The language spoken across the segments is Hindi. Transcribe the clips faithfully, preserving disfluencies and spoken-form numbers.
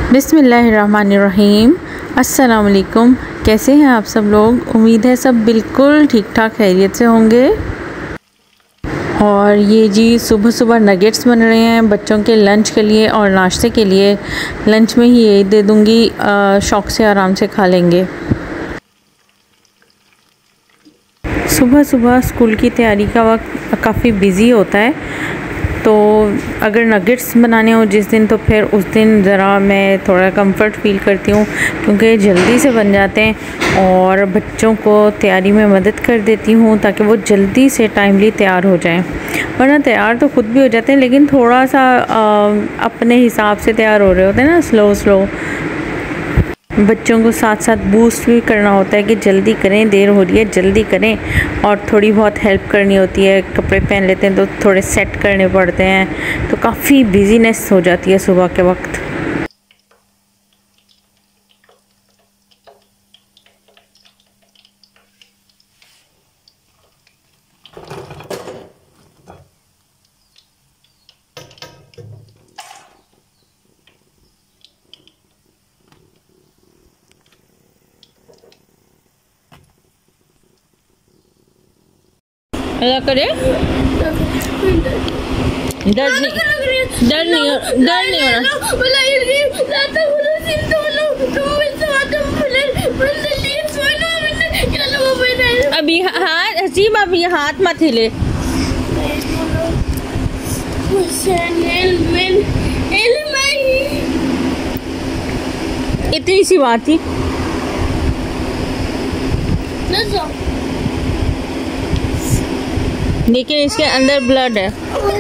बिस्मिल्लाहिर्रहमानिर्रहीम। अस्सलाम वालेकुम। कैसे हैं आप सब लोग? उम्मीद है सब बिल्कुल ठीक ठाक खैरियत से होंगे। और ये जी सुबह सुबह नगेट्स बन रहे हैं बच्चों के लंच के लिए और नाश्ते के लिए। लंच में ही यही दे दूँगी, शौक़ से आराम से खा लेंगे। सुबह सुबह स्कूल की तैयारी का वक्त काफ़ी बिज़ी होता है, तो अगर नगेट्स बनाने हो जिस दिन तो फिर उस दिन ज़रा मैं थोड़ा कंफर्ट फ़ील करती हूँ, क्योंकि जल्दी से बन जाते हैं और बच्चों को तैयारी में मदद कर देती हूँ ताकि वो जल्दी से टाइमली तैयार हो जाएं। वरना तैयार तो ख़ुद भी हो जाते हैं, लेकिन थोड़ा सा आ, अपने हिसाब से तैयार हो रहे होते हैं ना, स्लो स्लो। बच्चों को साथ साथ बूस्ट भी करना होता है कि जल्दी करें, देर हो रही है जल्दी करें, और थोड़ी बहुत हेल्प करनी होती है। कपड़े पहन लेते हैं तो थोड़े सेट करने पड़ते हैं, तो काफ़ी बिजीनेस हो जाती है सुबह के वक्त। क्या करे? डर नहीं, डर नहीं, डर नहीं हो रहा। अभी हाथ हसीब, अभी हाथ मत हिले। इतनी सी बात थी। लेकिन इसके अंदर ब्लड है।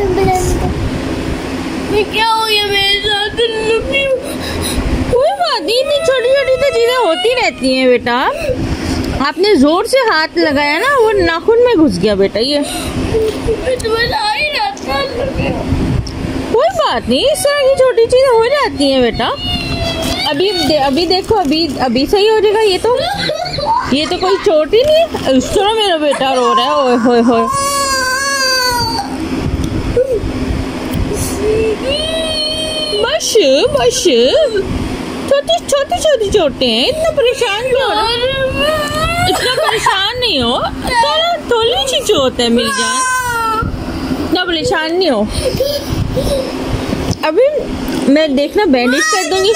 क्या हो गया मेरे साथ? कोई बात नहीं, इतनी छोटी छोटी तो चीजें होती रहती हैं बेटा। आपने जोर से हाथ लगाया ना, वो नाखून में घुस गया बेटा। ये कोई बात नहीं, इस तरह की छोटी चीजें हो जाती हैं बेटा। अभी दे, अभी देखो, अभी अभी सही हो जाएगा। ये तो ये तो कोई चोट ही नहीं। इस तरह मेरा बेटा रो रहा है। ओए होए होए, बस बस, छोटी छोटी छोटी चोटें हैं, इतना परेशान नहीं हो, इतना परेशान नहीं हो। थोड़ा थोड़ी सी चोट है मेरी जान, इतना परेशान नहीं हो। अभी मैं देखना बैंडेज कर दूंगी।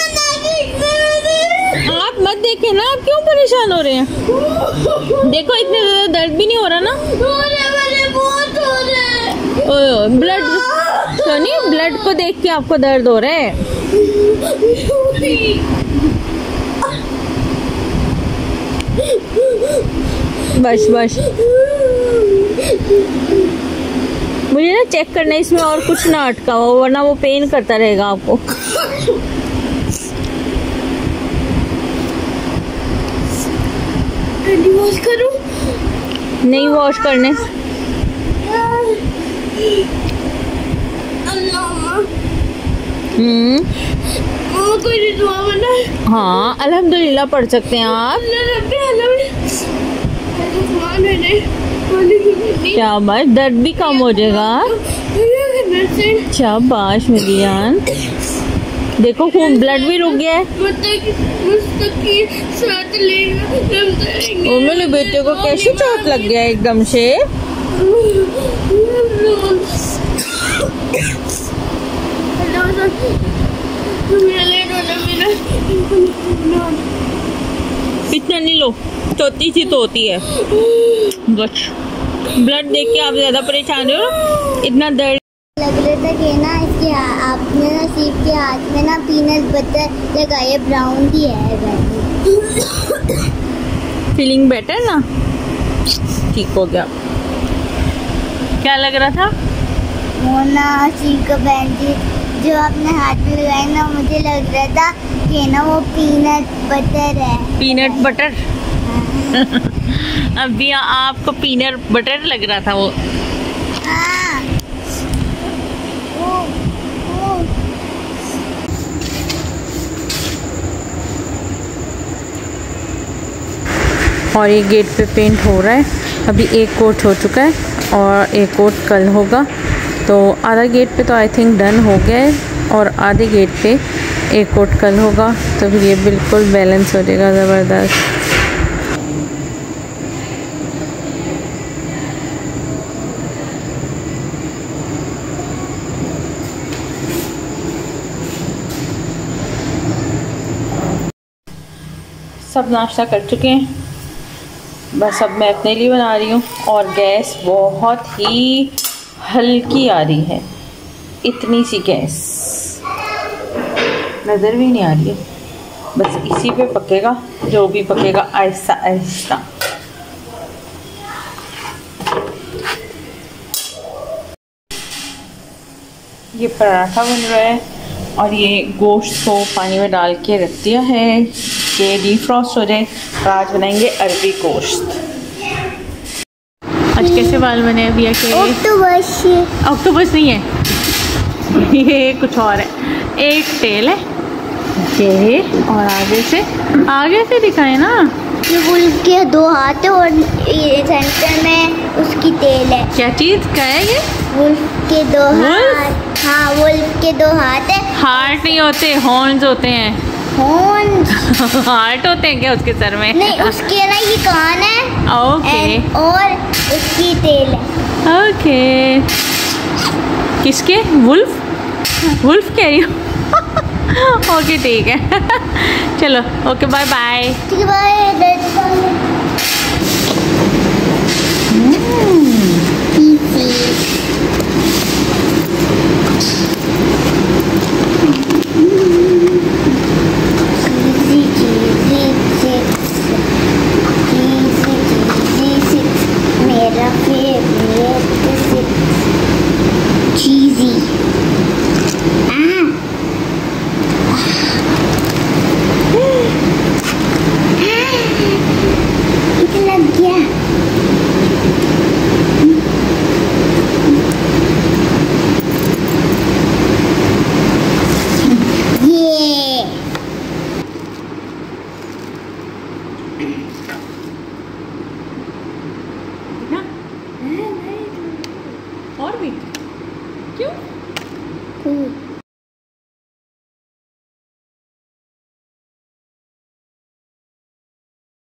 आप मत देखें ना, आप क्यों परेशान हो रहे हैं? देखो इतना ज्यादा दर्द भी नहीं हो रहा ना। ब्लड तो नहीं, ब्लड को देख के आपको दर्द हो रहा है। बस बस, मुझे ना चेक करना है इसमें और कुछ ना अटका हो, वरना वो पेन करता रहेगा आपको। वॉश करूं? नहीं वॉश करने। हम्म, कोई दुआ बना? हाँ, अल्हम्दुलिल्लाह पढ़ सकते हैं आप। शाबाश, दर्द भी कम हो जाएगा। शाबाश मेरी जान। देखो खून, ब्लड भी रुक गया है। ओ मेरे बेटे को कैसी चोट लग गया एकदम से? इतना नहीं लो, छोटी सी तो होती है। बस ब्लड देख के आप ज्यादा परेशान हो, इतना दर्द लग रहा था कि ना इसके आपने ना सीप के हाथ में ना पीनट बटर लगाए, ब्राउन भी है। फीलिंग बेटर ना? ठीक हो गया। क्या लग रहा था? वो ना सीप का बैंडेज जो आपने हाथ में लगाया ना, मुझे लग रहा था कि ना वो पीनट बटर है। Peanut butter? अभी आपको पीनट बटर लग रहा था वो? हाँ। ओ, ओ। और ये गेट पे पेंट हो रहा है। अभी एक कोट हो चुका है और एक कोट कल होगा। तो आधा गेट पे तो आई थिंक डन हो गया है और आधे गेट पे एक कोट कल होगा तो फिर ये बिल्कुल बैलेंस हो जाएगा ज़बरदस्त। सब नाश्ता कर चुके हैं, बस अब मैं अपने लिए बना रही हूँ। और गैस बहुत ही हल्की आ रही है, इतनी सी गैस नज़र भी नहीं आ रही है। बस इसी पे पकेगा, जो भी पकेगा आहिस्ता आहिस्ता। ये पराठा बन रहा है और ये गोश्त को पानी में डाल के रख दिया है कि डीफ्रॉस्ट हो जाए। तो आज बनाएंगे अरबी गोश्त। आज कैसे बाल बने अभी के? ऑक्टोपस। ऑक्टोपस नहीं है ये कुछ और है। एक टेल है ये, और आगे से आगे से दिखाए ना, ये वुल्फ के दो हाथ है और ये सेंटर में उसकी टेल है। क्या चीज़ क्या है ये? वुल्फ के दो हाथ। हाँ, वुल्फ के दो हाथ है। हार्ट नहीं होते, हॉर्न्स होते हैं। हॉर्न्स? हार्ट होते हैं क्या उसके सर में? नहीं, उसके ना ये कान है। ओके। और उसकी टेल है। ओके। किसके? वुल्फ? वुल्फ कह रही हो? ओके ठीक है चलो ओके बाय बाय। ठीक है बाय। मेरा फेवरेट चीज़ी। लग गया। ये और भी क्यों?